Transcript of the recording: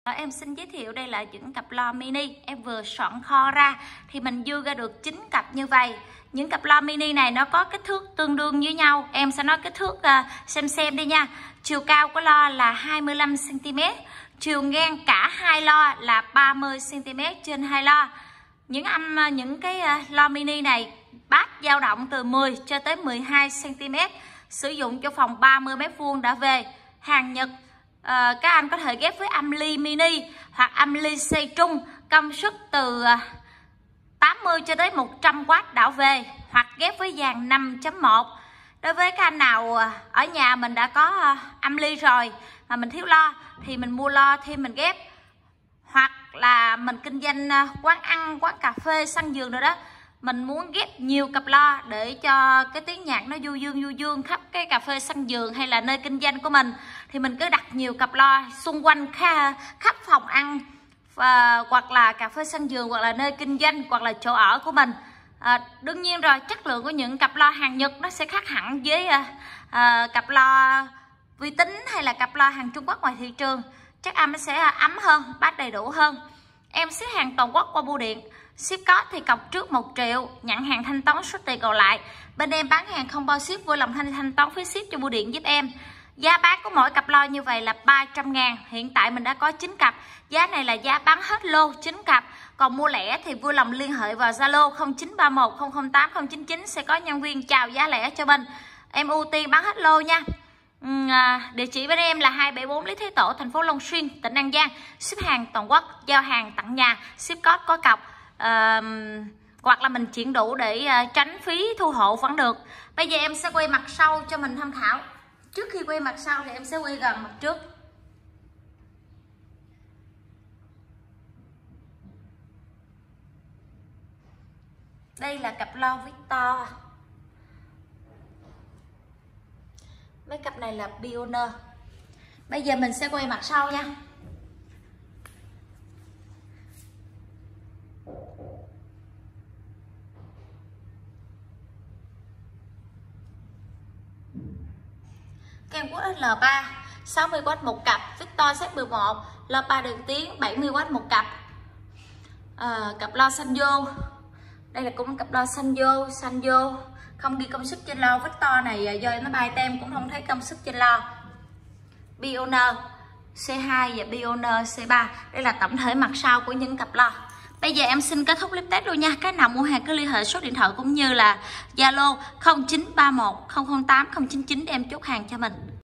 Em xin giới thiệu đây là những cặp loa mini em vừa soạn kho ra thì mình dư ra được 9 cặp như vậy. Những cặp loa mini này nó có kích thước tương đương với nhau. Em sẽ nói kích thước xem đi nha. Chiều cao của loa là 25 cm, chiều ngang cả hai loa là 30 cm trên hai loa. Những cái loa mini này bass dao động từ 10 cho tới 12 cm, sử dụng cho phòng 30 m² đã về. Hàng Nhật. Các anh có thể ghép với âm ly mini hoặc âm ly xoay trung, công suất từ 80 cho tới 100W đảo về, hoặc ghép với dàn 5.1. Đối với các anh nào ở nhà mình đã có âm ly rồi mà mình thiếu loa thì mình mua loa thêm mình ghép, hoặc là mình kinh doanh quán ăn, quán cà phê, sân vườn rồi đó, mình muốn ghép nhiều cặp loa để cho cái tiếng nhạc nó du dương khắp cái cà phê, sân vườn hay là nơi kinh doanh của mình, thì mình cứ đặt nhiều cặp loa xung quanh khắp phòng ăn, hoặc là cà phê, sân vườn, hoặc là nơi kinh doanh, hoặc là chỗ ở của mình. Đương nhiên rồi, chất lượng của những cặp loa hàng Nhật nó sẽ khác hẳn với cặp loa vi tính hay là cặp loa hàng Trung Quốc ngoài thị trường. Chắc âm nó sẽ ấm hơn, bass đầy đủ hơn. Em ship hàng toàn quốc qua bưu điện. Ship có thì cọc trước 1 triệu, nhận hàng thanh toán số tiền còn lại. Bên em bán hàng không bao ship, vui lòng thanh toán phí ship cho bưu điện giúp em. Giá bán của mỗi cặp loa như vậy là 300.000. Hiện tại mình đã có 9 cặp. Giá này là giá bán hết lô 9 cặp. Còn mua lẻ thì vui lòng liên hệ vào Zalo 0931 008 099, sẽ có nhân viên chào giá lẻ cho mình. Em ưu tiên bán hết lô nha. Địa chỉ bên em là 274 Lý Thái Tổ, thành phố Long Xuyên, tỉnh An Giang. Ship hàng toàn quốc, giao hàng tận nhà, ship code có cọc, hoặc là mình chuyển đủ để tránh phí thu hộ vẫn được. Bây giờ em sẽ quay mặt sau cho mình tham khảo. Trước khi quay mặt sau thì em sẽ quay gần mặt trước. Đây là cặp loa Victor. Mấy cặp này là Pioneer. Bây giờ mình sẽ quay mặt sau nha. Kem quốc L3 60W một cặp, Victor Z11, loa 3 đường tiếng 70W một cặp. Cặp loa Sanyo. Đây là cũng cặp loa Sanyo, không ghi công suất trên loa. Victor này do nó bài tem cũng không thấy công suất trên loa. Pioneer C2 và Pioneer C3. Đây là tổng thể mặt sau của những cặp loa. Bây giờ em xin kết thúc clip test luôn nha. Cái nào mua hàng cứ liên hệ số điện thoại cũng như là Zalo 0931 008 099 để em chốt hàng cho mình.